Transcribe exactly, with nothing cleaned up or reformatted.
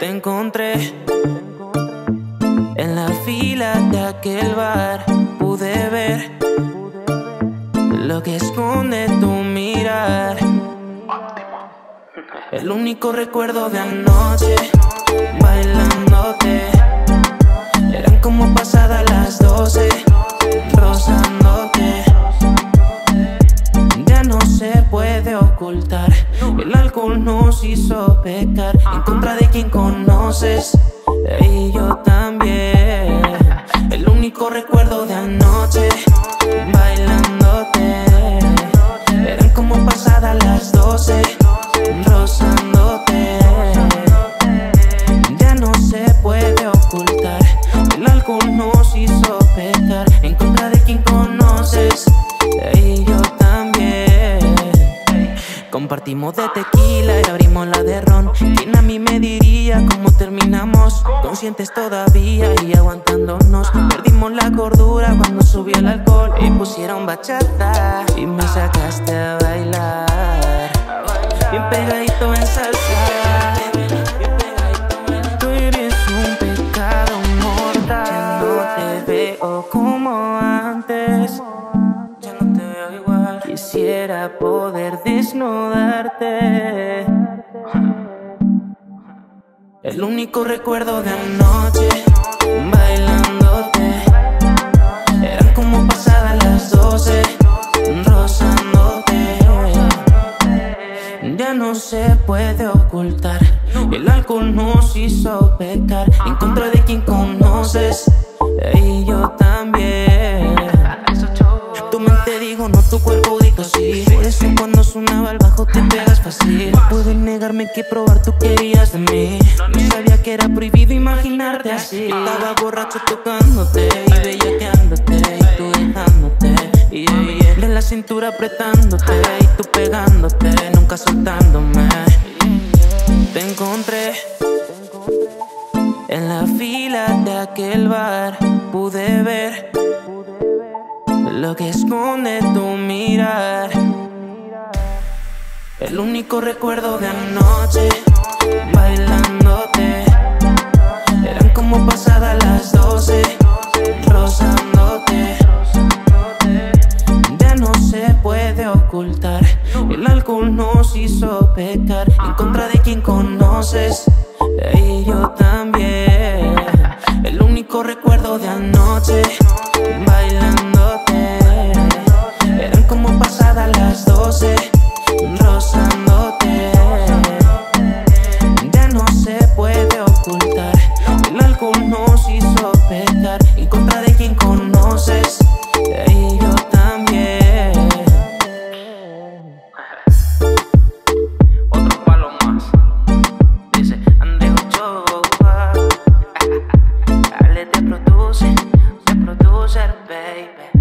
Te encontré en la fila de aquel bar. Pude ver lo que esconde tu mirar. El único recuerdo de anoche, bailándote. Eran como pasadas las doce, rozándote. Ya no se puede ocultar. El alcohol nos hizo pecar en contra de quien conoces, y yo también. El único recuerdo de anoche, bailándote. Eran como pasadas las doce, rozándote. Ya no se puede ocultar. El alcohol nos hizo pecar en contra de quien conoces, y yo también. Compartimos de tequila y abrimos la de ron. ¿Quién a mí me diría cómo terminamos? Conscientes todavía y aguantándonos. Perdimos la cordura cuando subió el alcohol y pusieron bachata y me sacaste a bailar bien pegadito en salsa. Tú eres un pecado mortal. Ya no te veo como antes, ya no te veo igual. Quisiera poder desnudarte. El único recuerdo de anoche, bailándote. Eran como pasadas las doce, rozándote. Ya no se puede ocultar. El alcohol nos hizo pecar en contra de quien conoces, y yo también. Tu mente dijo no, tu cuerpo dijo sí. Por eso cuando sonaba el bajo te pegas fácil. No puedes negarme que probar tú querías de mí. No sabía que era prohibido imaginarte así. Estaba borracho tocándote y bellaqueándote, y tú dejándote, yeah, yeah. De la cintura apretándote y tú pegándote, nunca soltándome. Te encontré en la fila de aquel bar. Pude ver lo que esconde tu mirar. El único recuerdo de anoche, bailándote. Eran como pasadas las doce, rozándote. Ya no se puede ocultar. El alcohol nos hizo pecar en contra de quien conoces, y yo también. El único recuerdo de anoche, bailándote. Eran como pasadas las doce, rozándote. Ya no se puede ocultar. El alcohol nos hizo pecar en contra de quien conoces, y yo también. Otro palo más, dice André Ochoa. Ale te produce, te produce, baby.